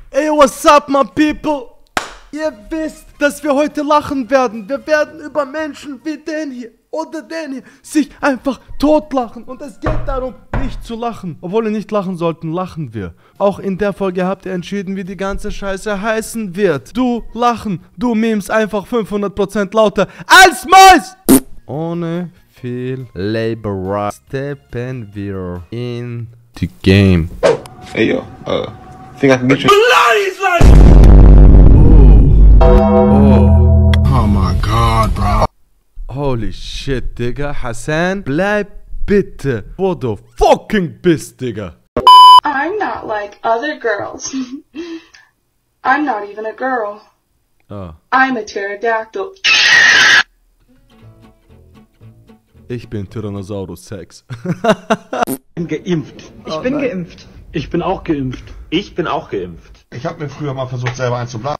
Ey, what's up, my people? Ihr wisst, dass wir heute lachen werden. Wir werden über Menschen wie den hier oder den hier sich einfach totlachen. Und es geht darum, nicht zu lachen. Obwohl wir nicht lachen sollten, lachen wir. Auch in der Folge habt ihr entschieden, wie die ganze Scheiße heißen wird. Du lachen, du Memes einfach 500% lauter als Mäus. Ohne viel Laborer steppen wir in the game. Hey yo, think I can get you. Oh my god, bro. Holy shit, Digga. Hassan, bleib bitte, wo du fucking bist, Digga. I'm not like other girls. I'm not even a girl. Oh. I'm a pterodactyl. Ich bin Tyrannosaurus Rex. Ich bin geimpft. Ich bin geimpft. Ich bin auch geimpft. Ich bin auch geimpft. Ich habe mir früher mal versucht, selber einzublasen.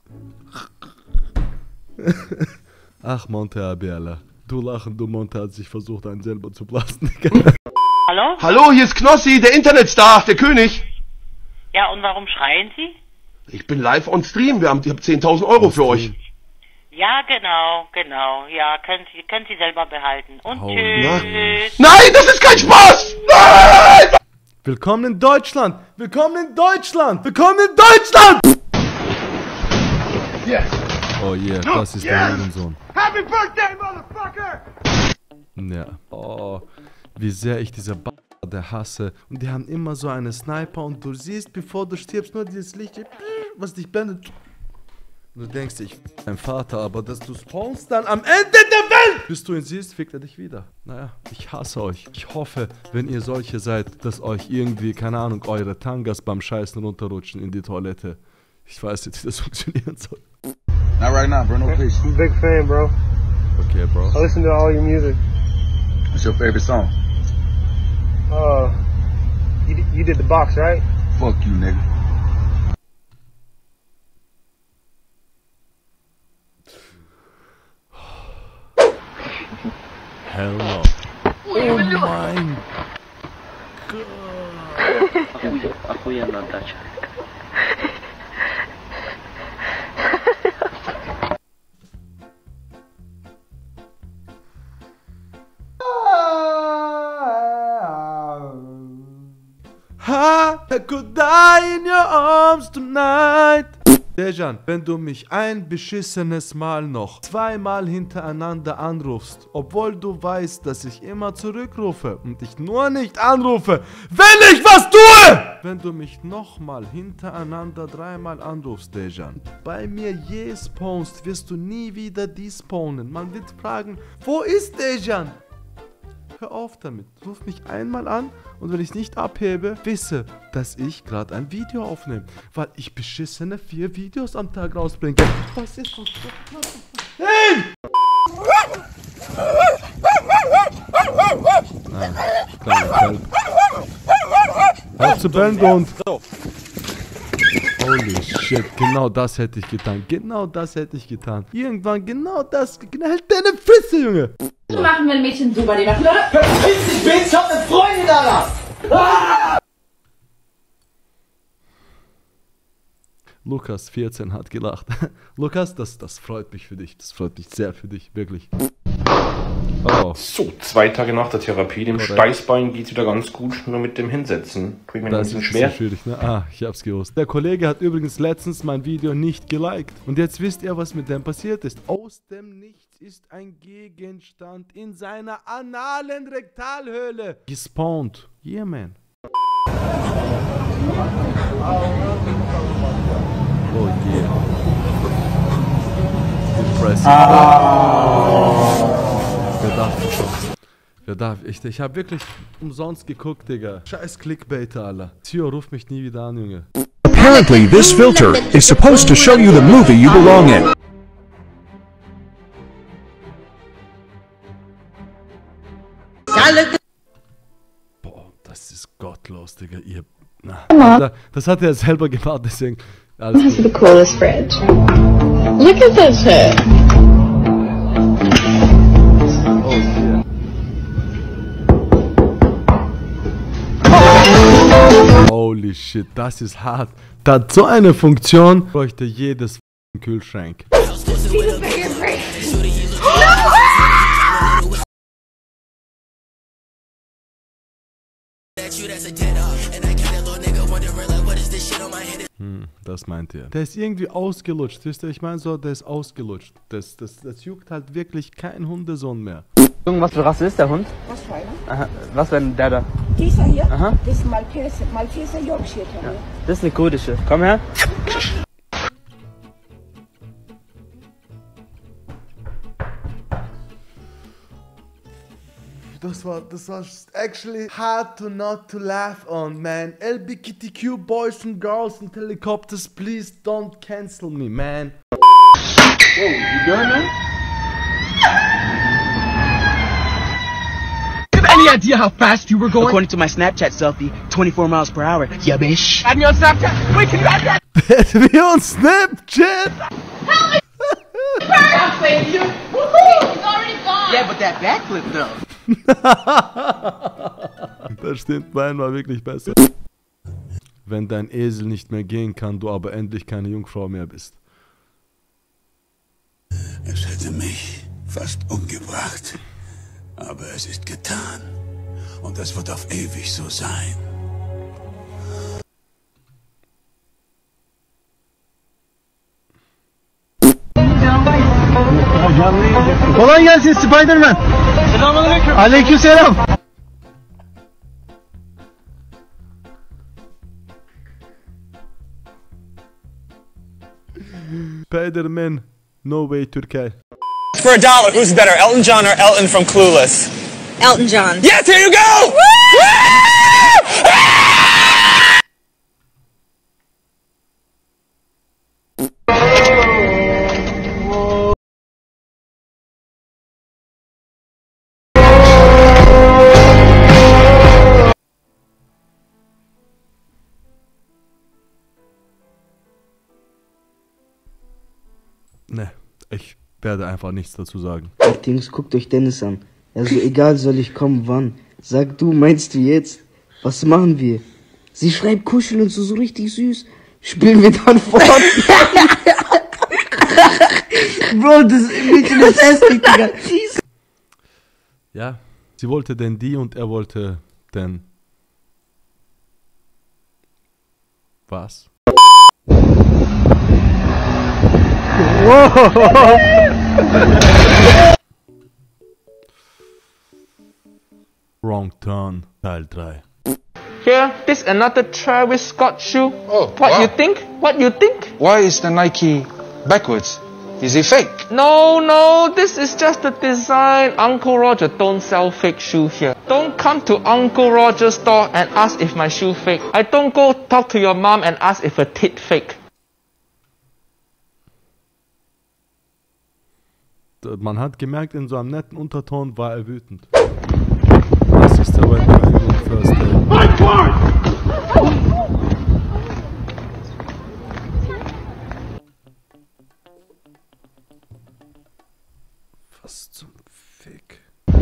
Ach, Monte Abiela. Du lachen, du Monte hat sich versucht, einen selber zu blasen, Digga. Hallo? Hallo, hier ist Knossi, der Internetstar, der König. Ja, und warum schreien Sie? Ich bin live on Stream, ich hab 10.000 Euro für euch. Ja, genau. Ja, können Sie selber behalten. Und Oh, tschüss. Nein, das ist kein Spaß! Nein! Willkommen in Deutschland! Willkommen in Deutschland! Willkommen in Deutschland! Yes. Oh yeah, das ist der Hurensohn. Happy birthday, motherfucker! Ja. Oh, wie sehr ich diese der hasse. Und die haben immer so eine Sniper und du siehst, bevor du stirbst, nur dieses Licht, was dich blendet. Du denkst, ich dein Vater, aber dass du spawnst dann am Ende der Welt! Bis du ihn siehst, fickt er dich wieder. Naja, ich hasse euch. Ich hoffe, wenn ihr solche seid, dass euch irgendwie, keine Ahnung, eure Tangas beim Scheißen runterrutschen in die Toilette. Ich weiß nicht, wie das funktionieren soll. Not right now, bro. No, please. I'm a big fan, bro. Okay, Bro. I listen to all your music. What's your favorite song? You did the box, right? Fuck you, nigga. Hell no. Oh mein Gott. Охуенно отдача. I could die in your arms tonight. Dejan, wenn du mich ein beschissenes Mal noch zweimal hintereinander anrufst, obwohl du weißt, dass ich immer zurückrufe und ich nur nicht anrufe, wenn ich was tue! Wenn du mich nochmal hintereinander dreimal anrufst, Dejan, bei mir je spawnst, wirst du nie wieder despawnen. Man wird fragen, wo ist Dejan? Hör auf damit. Ruf mich einmal an und wenn ich nicht abhebe, wisse, dass ich gerade ein Video aufnehme. Weil ich beschissene 4 Videos am Tag rausbringe. Was ist das? Hey! Kleiner Kelp. Hör zu bellen, und holy shit, genau das hätte ich getan. Genau das hätte ich getan. Irgendwann genau das. Halt deine Fresse, Junge! Machen wir ein Mädchen super, die macht nur... Ich bin, ich hab eine Freundin da! Lukas 14 hat gelacht. Lukas, das freut mich für dich. Das freut mich sehr für dich, wirklich. Oh. So, 2 Tage nach der Therapie, dem Steißbein geht's wieder ganz gut, nur mit dem Hinsetzen. Tut mir ein bisschen schwer. Schwierig, ne? Ah, ich hab's gewusst. Der Kollege hat übrigens letztens mein Video nicht geliked. Und jetzt wisst ihr, was mit dem passiert ist. Aus dem Nichts ist ein Gegenstand in seiner analen Rektalhöhle gespawnt. Yeah, man. Oh yeah. Impressive. Wer darf? Ich hab wirklich umsonst geguckt, Digga. Scheiß Clickbait, Alter. Zio, ruf mich nie wieder an, Junge. Apparently, this filter is supposed to show you the movie you belong in. Boah, das ist gottlos, Digga. Ihr. Na, das hat er selber gemacht, deswegen. Alles This is the coolest fridge. Look at this shit. Oh yeah. Holy Holy shit, das ist hart. Da so eine Funktion bräuchte jedes Kühlschrank. Das meint ihr. Der ist irgendwie ausgelutscht, wisst ihr? Ich meine so, der ist ausgelutscht. Das juckt halt wirklich kein Hundesohn mehr. Was für Rasse ist der Hund? Was für einer? Aha. Was denn der da? Dieser hier? Aha. Das ist Malteser Yorkshire Terrier. Ja. Das ist eine kurdische. Komm her. Das war actually hard to not to laugh on, man. LGBTQ boys and girls and helicopters, please don't cancel me, man. Whoa, you good, man? Any idea how fast you were going? According to my Snapchat selfie, 24 miles per hour. Yeah, bitch. Add me on Snapchat. Wait, can you add that? Add me on Snapchat. Help me! I'll save you. Woohoo! It's already gone. Yeah, but that backflip though. Das stimmt, mein war wirklich besser. Wenn dein Esel nicht mehr gehen kann, du aber endlich keine Jungfrau mehr bist. Es hätte mich fast umgebracht. Aber es ist getan. Und das wird auf ewig so sein. Kolay gelsin Spider-Man. Selamünaleyküm. Aleykümselam. Spider-Man, no way Türkei. For $1, who's better, Elton John or Elton from Clueless? Elton John. Yes, here you go! Ne, ich werde einfach nichts dazu sagen. Jungs, guckt euch Dennis an. Also egal, soll ich kommen, wann? Sag du, meinst du jetzt? Was machen wir? Sie schreibt kuscheln und so richtig süß. Spielen wir dann fort? Bro, das Mädchen ist hässlich, Digga. Ja, sie wollte denn die und er wollte denn... Was? Wrong Turn, Teil 3. Here, this another Travis Scott shoe. Oh, what wow. you think? What you think? Why is the Nike backwards? Is it fake? No, this is just a design. Uncle Roger don't sell fake shoe here. Don't come to Uncle Roger's store and ask if my shoe fake. I don't go talk to your mom and ask if a tit fake. Man hat gemerkt, in so einem netten Unterton war er wütend. Was ist der Wedding First Day? Was zum Fick?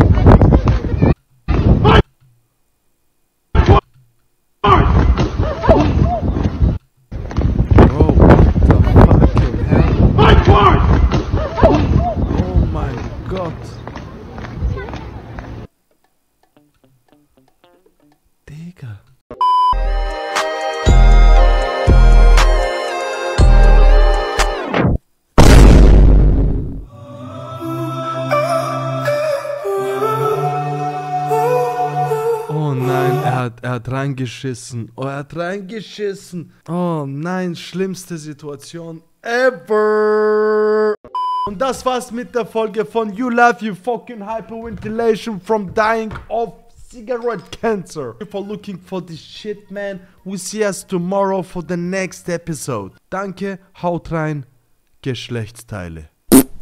Digga. Oh nein, er hat reingeschissen. Oh, er hat reingeschissen. Oh nein, schlimmste Situation ever. Und das war's mit der Folge von You Love You Fucking Hyperventilation from Dying of Cigarette Cancer. If you're looking for this shit, man, we'll see us tomorrow for the next episode. Danke, haut rein, Geschlechtsteile.